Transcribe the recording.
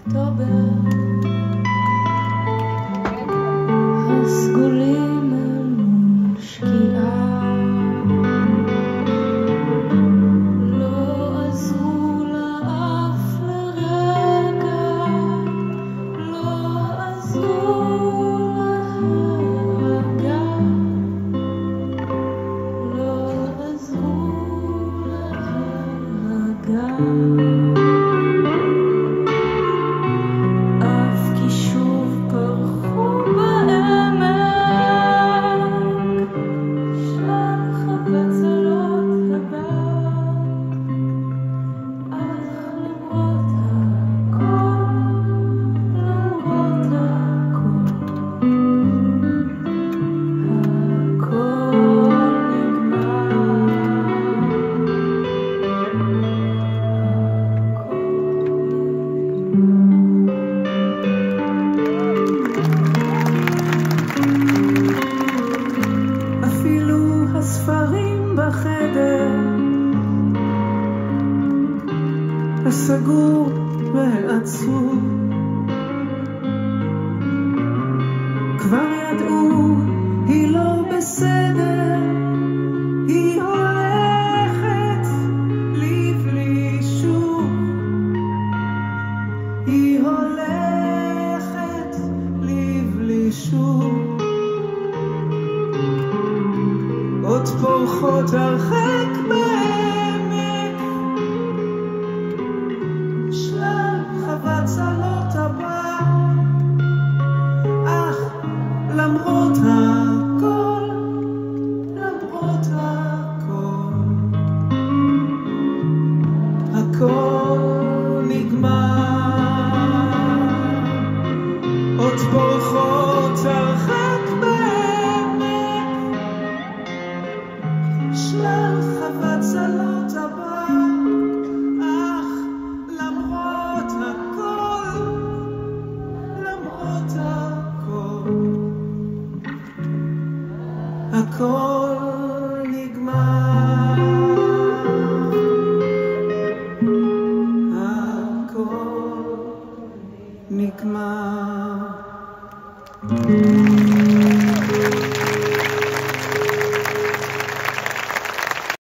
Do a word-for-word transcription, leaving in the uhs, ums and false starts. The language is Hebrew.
אוקטובר, הסגולים אל מול שקיעה, לא עזרו לאף לרגע, לא עזרו להרגע, לא עזרו להרגע. בחדר הסגור והעצוב כבר ידעו, היא לא בסדר, היא הולכת לבלי שוב, היא הולכת לבלי שוב. עוד פורחות הרחק בעמק, שלב חבצלות הבא, אך למרות הכל, למרות הכל, הכל נגמר. עוד פורחות הרחק בעמק, שלב חבצלות הבא, אך למרות הכל, למרות הכל, הכל נגמר, הכל נגמר.